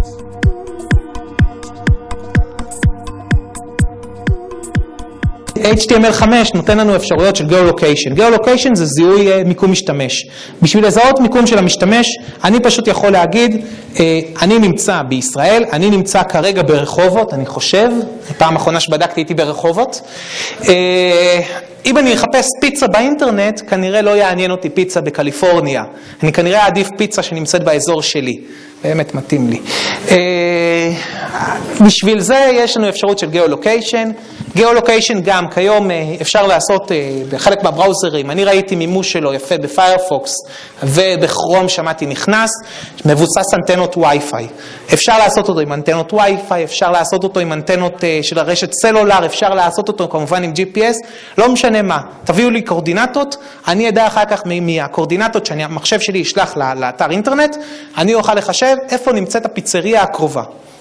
HTML5 נותן לנו אפשרויות של Geolocation. Geolocation זה זיהוי מיקום משתמש. בשביל לזהות מיקום של המשתמש, אני פשוט יכול להגיד, אני נמצא בישראל, אני נמצא כרגע ברחובות, אני חושב, פעם האחרונה שבדקתי הייתי ברחובות. אם אני אחפש פיצה באינטרנט, כנראה לא יעניין אותי פיצה בקליפורניה. אני כנראה אעדיף פיצה שנמצאת באזור שלי. באמת מתאים לי. בשביל זה יש לנו אפשרות של Geolocation. Geolocation גם כיום אפשר לעשות בחלק מהבראוזרים. אני ראיתי מימוש שלו יפה בפיירפוקס ובכרום שמעתי נכנס, מבוסס אנטנות וי-פיי. אפשר לעשות אותו עם אנטנות וי-פיי, אפשר לעשות אותו עם אנטנות של הרשת סלולר, אפשר לעשות אותו כמובן עם GPS, לא משנה מה. תביאו לי קורדינטות, אני אדע אחר כך מהקורדינטות שהמחשב שלי ישלח לאתר אינטרנט, אני אוכל לחשב איפה נמצאת הפיצריה הקרובה.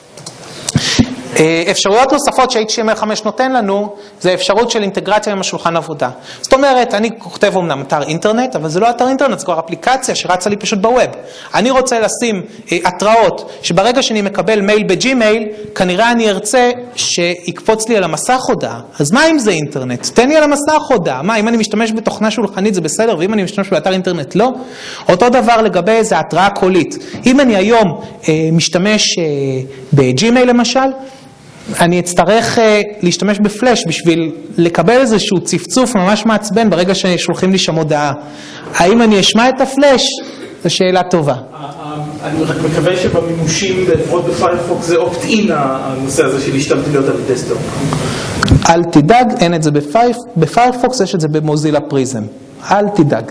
אפשרויות נוספות ש-HTML5 נותן לנו, זה אפשרות של אינטגרציה עם השולחן עבודה. זאת אומרת, אני כותב אומנם אתר אינטרנט, אבל זה לא אתר אינטרנט, זה כבר אפליקציה שרצה לי פשוט בווב. אני רוצה לשים התראות, שברגע שאני מקבל מייל בג'ימייל, כנראה אני ארצה שיקפוץ לי על המסך הודעה. אז מה אם זה אינטרנט? תן לי על המסך הודעה. מה, אם אני משתמש בתוכנה שולחנית זה בסדר, ואם אני משתמש באתר אינטרנט לא? אותו דבר לגבי זה התראה קולית. אם אני היום משתמש בג'ימייל למשל, אני אצטרך להשתמש בפלאש בשביל לקבל איזשהו צפצוף ממש מעצבן ברגע ששולחים לי שם הודעה. האם אני אשמע את הפלאש? זו שאלה טובה. אני רק מקווה שבמימושים לפחות בפיירפוקס זה אופט-אין הנושא הזה של להשתמש להיות על דסקטופ. אל תדאג, אין את זה בפיירפוקס, יש את זה במוזילה פריזם. אל תדאג.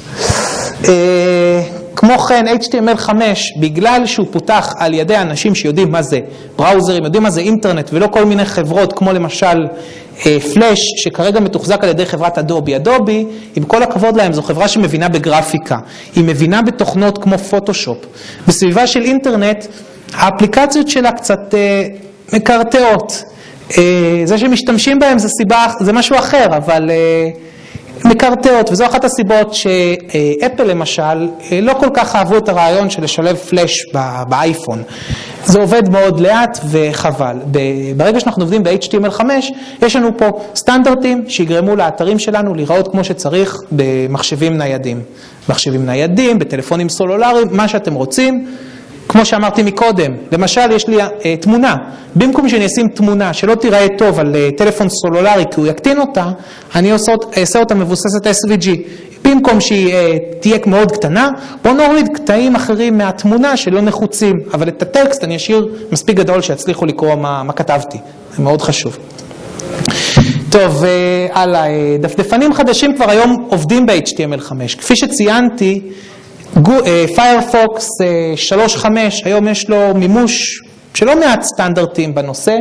כמו כן, HTML5, בגלל שהוא פותח על ידי אנשים שיודעים מה זה בראוזרים, יודעים מה זה אינטרנט, ולא כל מיני חברות, כמו למשל פלאש, שכרגע מתוחזק על ידי חברת אדובי. אדובי, עם כל הכבוד להם, זו חברה שמבינה בגרפיקה, היא מבינה בתוכנות כמו פוטושופ. בסביבה של אינטרנט, האפליקציות שלה קצת מקרטעות. זה שמשתמשים בהם זה סיבה, זה משהו אחר, אבל מקרטעות, וזו אחת הסיבות שאפל למשל לא כל כך אהבו את הרעיון של לשלב פלאש באייפון. זה עובד מאוד לאט וחבל. ברגע שאנחנו עובדים ב-HTML5, יש לנו פה סטנדרטים שיגרמו לאתרים שלנו להיראות כמו שצריך במחשבים ניידים. מחשבים ניידים, בטלפונים סלולריים, מה שאתם רוצים. כמו שאמרתי מקודם, למשל יש לי תמונה, במקום שאני אשים תמונה שלא תיראה טוב על טלפון סלולרי כי הוא יקטין אותה, אני אעשה אותה מבוססת SVG. במקום שהיא תהיה מאוד קטנה, בוא נוריד קטעים אחרים מהתמונה שלא נחוצים, אבל את הטקסט אני אשאיר מספיק גדול שיצליחו לקרוא מה כתבתי, זה מאוד חשוב. טוב, הלאה, דפדפנים חדשים כבר היום עובדים ב-HTML5, כפי שציינתי, פיירפוקס 3.5, היום יש לו מימוש שלא מעט סטנדרטים בנושא.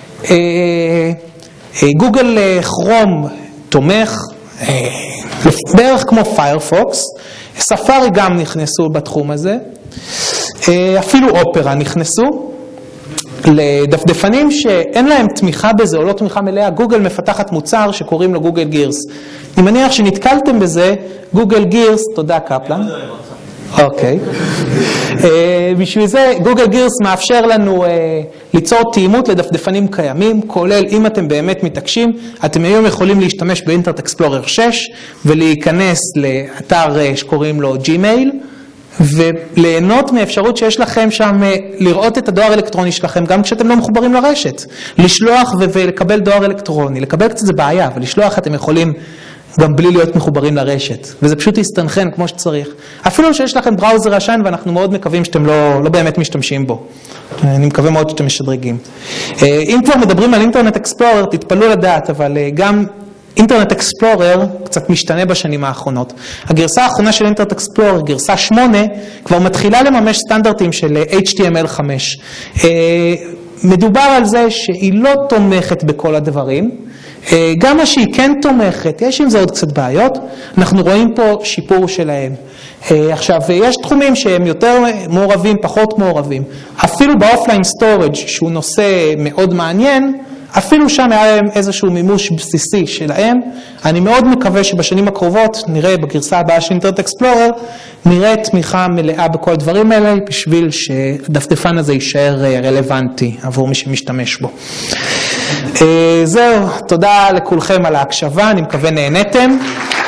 גוגל כרום תומך, בערך כמו פיירפוקס, ספארי גם נכנסו בתחום הזה, אפילו אופרה נכנסו. לדפדפנים שאין להם תמיכה בזה או לא תמיכה מלאה, גוגל מפתחת מוצר שקוראים לו גוגל גירס. אני מניח שנתקלתם בזה, גוגל גירס, תודה קפלן. אוקיי. בשביל זה גוגל גירס מאפשר לנו ליצור תאימות לדפדפנים קיימים, כולל אם אתם באמת מתעקשים, אתם היום יכולים להשתמש באינטרנט אקספלורר 6 ולהיכנס לאתר שקוראים לו ג'ימייל, וליהנות מאפשרות שיש לכם שם לראות את הדואר האלקטרוני שלכם גם כשאתם לא מחוברים לרשת. לשלוח ולקבל דואר אלקטרוני. לקבל קצת זה בעיה, אבל לשלוח אתם יכולים גם בלי להיות מחוברים לרשת. וזה פשוט יסתנכן כמו שצריך. אפילו שיש לכם בראוזר ישן ואנחנו מאוד מקווים שאתם לא באמת משתמשים בו. אני מקווה מאוד שאתם משדרגים. אם כבר מדברים על אינטרנט אקספלורר, תתפלאו לדעת, אבל גם אינטרנט אקספלורר קצת משתנה בשנים האחרונות. הגרסה האחרונה של אינטרנט אקספלורר, גרסה 8, כבר מתחילה לממש סטנדרטים של HTML5. מדובר על זה שהיא לא תומכת בכל הדברים, גם מה שהיא כן תומכת, יש עם זה עוד קצת בעיות, אנחנו רואים פה שיפור שלהם. עכשיו, יש תחומים שהם יותר מעורבים, פחות מעורבים. אפילו באופליין סטורג' שהוא נושא מאוד מעניין, אפילו שם היה להם איזשהו מימוש בסיסי שלהם. אני מאוד מקווה שבשנים הקרובות נראה בגרסה הבאה של אינטרנט אקספלורר, נראה תמיכה מלאה בכל הדברים האלה, בשביל שהדפדפן הזה יישאר רלוונטי עבור מי שמשתמש בו. זהו, תודה לכולכם על ההקשבה, אני מקווה נהניתם.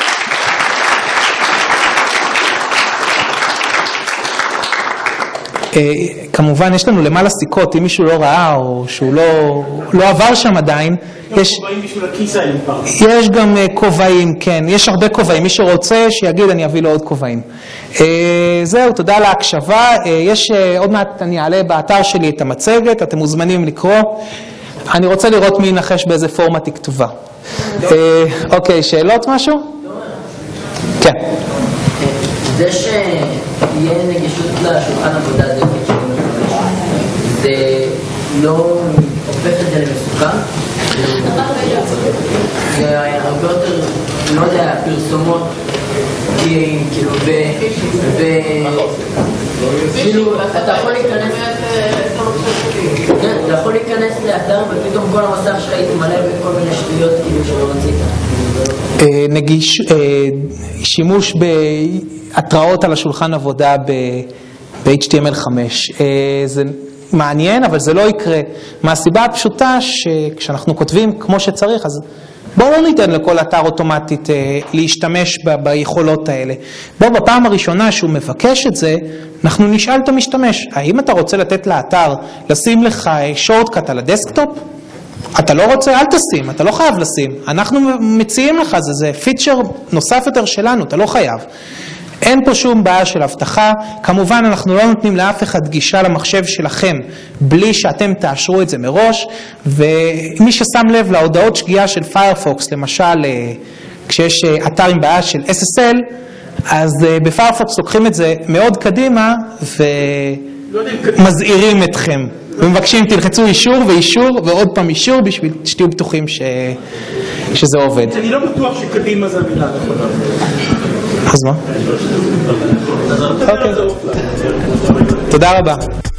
כמובן יש לנו למעלה סיכות, אם מישהו לא ראה או שהוא לא עבר שם עדיין, יש גם כובעים, כן, יש הרבה כובעים, מי שרוצה שיגיד אני אביא לו עוד כובעים. זהו, תודה על ההקשבה, יש עוד מעט אני אעלה באתר שלי את המצגת, אתם מוזמנים לקרוא, אני רוצה לראות מי ינחש באיזה פורמט היא כתובה. אוקיי, שאלות משהו? כן. זה שיהיה נגישות לשולחן עבודה דרך זה לא הופך את זה למסוכן? זה הרבה יותר, לא יודע, פרסומות כאילו כאילו אתה יכול להיכנס לאתר ופתאום כל המסך שלך יתמלא בכל מיני שטויות כאילו שלא רצית. נגיש, שימוש בהתראות על השולחן עבודה ב-HTML5. זה מעניין, אבל זה לא יקרה. מהסיבה הפשוטה שכשאנחנו כותבים כמו שצריך, אז בואו לא ניתן לכל אתר אוטומטית להשתמש ביכולות האלה. בואו בפעם הראשונה שהוא מבקש את זה, אנחנו נשאל את המשתמש, האם אתה רוצה לתת לאתר לשים לך שורטקאט על הדסקטופ? אתה לא רוצה, אל תשים, אתה לא חייב לשים. אנחנו מציעים לך, זה פיצ'ר נוסף יותר שלנו, אתה לא חייב. אין פה שום בעיה של הבטחה, כמובן אנחנו לא נותנים לאף אחד גישה למחשב שלכם, בלי שאתם תאשרו את זה מראש, ומי ששם לב להודעות שגיאה של פיירפוקס, למשל כשיש אתר עם בעיה של SSL, אז בפיירפוקס לוקחים את זה מאוד קדימה, ומזהירים אתכם, ומבקשים תלחצו אישור ואישור, ועוד פעם אישור, בשביל שתהיו בטוחים שזה עובד. אני לא בטוח שקדימה זה המילה נכונה. אז מה? אוקיי. תודה רבה.